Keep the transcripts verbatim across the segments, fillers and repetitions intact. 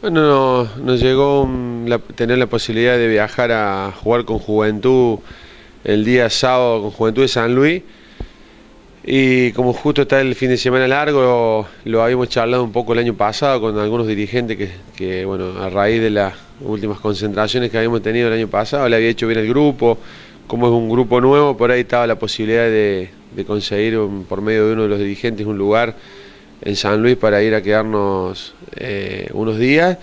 Bueno, nos, nos llegó um, la, tener la posibilidad de viajar a jugar con Juventud el día sábado con Juventud de San Luis, y como justo está el fin de semana largo, lo habíamos charlado un poco el año pasado con algunos dirigentes que, que bueno, a raíz de las últimas concentraciones que habíamos tenido el año pasado, le había hecho bien el grupo. Como es un grupo nuevo, por ahí estaba la posibilidad de, de conseguir un, por medio de uno de los dirigentes un lugar en San Luis para ir a quedarnos eh, unos días,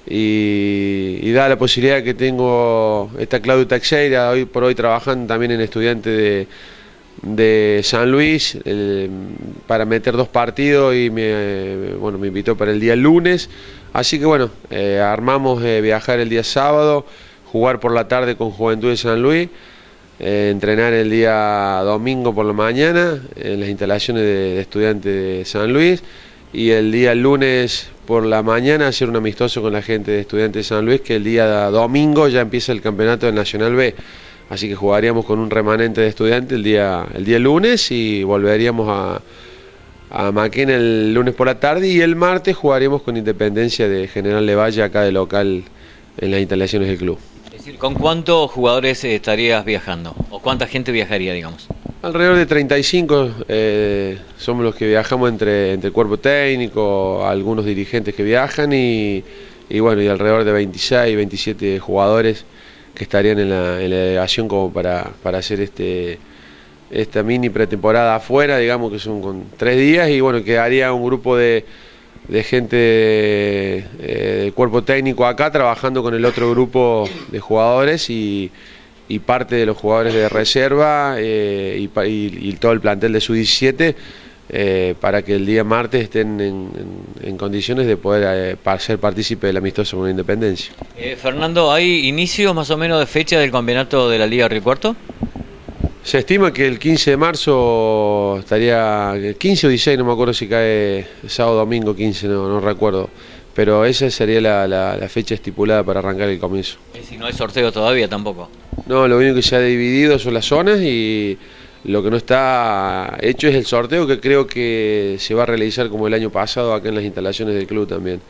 y, y da la posibilidad que tengo, está Claudio Teixeira hoy por hoy trabajando también en Estudiantes de, de San Luis, eh, para meter dos partidos, y me, bueno, me invitó para el día lunes, así que bueno, eh, armamos eh, viajar el día sábado, jugar por la tarde con Juventud de San Luis, Eh, entrenar el día domingo por la mañana en las instalaciones de, de Estudiantes de San Luis, y el día lunes por la mañana hacer un amistoso con la gente de Estudiantes de San Luis, que el día domingo ya empieza el campeonato del Nacional B, así que jugaríamos con un remanente de Estudiantes el día, el día lunes, y volveríamos a, a Maquena el lunes por la tarde, y el martes jugaríamos con Independencia de General Lavalle acá de local en las instalaciones del club. Es decir, ¿con cuántos jugadores estarías viajando? ¿O cuánta gente viajaría, digamos? Alrededor de treinta y cinco eh, somos los que viajamos entre, entre el cuerpo técnico, algunos dirigentes que viajan, y, y bueno, y alrededor de veintiséis, veintisiete jugadores que estarían en la, en la delegación como para, para hacer este, esta mini pretemporada afuera, digamos que son con tres días, y bueno, quedaría un grupo de... de gente eh, del cuerpo técnico acá trabajando con el otro grupo de jugadores, y, y parte de los jugadores de reserva eh, y, y, y todo el plantel de sub diecisiete, eh, para que el día martes estén en, en, en condiciones de poder eh, para ser partícipe del amistoso con Independencia. Eh, Fernando, ¿hay inicios más o menos de fecha del campeonato de la Liga Río Cuarto? Se estima que el quince de marzo estaría, el quince o dieciséis, no me acuerdo si cae sábado o domingo quince, no, no recuerdo, pero esa sería la, la, la fecha estipulada para arrancar el comienzo. Es decir, no hay sorteo todavía tampoco. No, lo único que se ha dividido son las zonas, y lo que no está hecho es el sorteo, que creo que se va a realizar como el año pasado acá en las instalaciones del club también.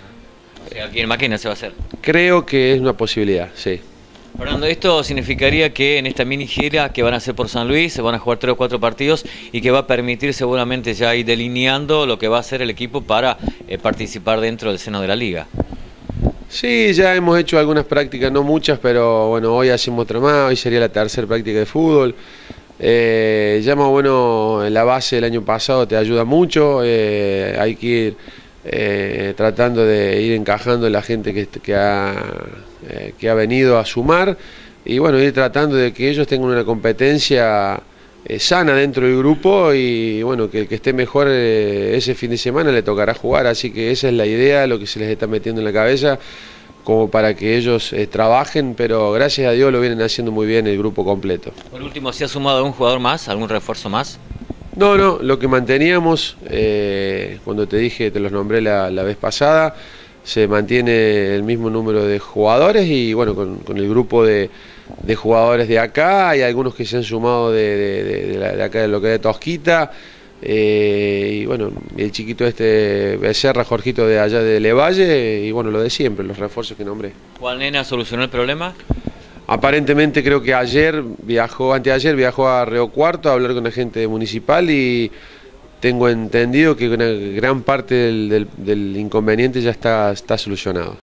O sea, aquí en Maquena se va a hacer. Creo que es una posibilidad, sí. Fernando, esto significaría que en esta mini gira que van a hacer por San Luis se van a jugar tres o cuatro partidos, y que va a permitir seguramente ya ir delineando lo que va a hacer el equipo para eh, participar dentro del seno de la liga. Sí, ya hemos hecho algunas prácticas, no muchas, pero bueno, hoy hacemos otra más, hoy sería la tercera práctica de fútbol. Eh, ya más bueno, la base del año pasado te ayuda mucho, eh, hay que ir eh, tratando de ir encajando la gente que, que ha... Eh, que ha venido a sumar, y bueno, ir tratando de que ellos tengan una competencia eh, sana dentro del grupo, y bueno, que el que esté mejor eh, ese fin de semana le tocará jugar, así que esa es la idea, lo que se les está metiendo en la cabeza, como para que ellos eh, trabajen, pero gracias a Dios lo vienen haciendo muy bien el grupo completo. Por último, ¿se ha sumado algún jugador más, algún refuerzo más? No, no, lo que manteníamos, eh, cuando te dije, te los nombré la, la vez pasada, se mantiene el mismo número de jugadores, y bueno, con, con el grupo de, de jugadores de acá, hay algunos que se han sumado de, de, de, de, la, de acá de lo que es de Tosquita, eh, y bueno, el chiquito este Becerra, Jorgito de allá de Levalle, y bueno, lo de siempre, los refuerzos que nombré. ¿Juan Nena solucionó el problema? Aparentemente creo que ayer viajó, anteayer viajó a Río Cuarto a hablar con la gente municipal, y tengo entendido que una gran parte del, del, del inconveniente ya está, está solucionado.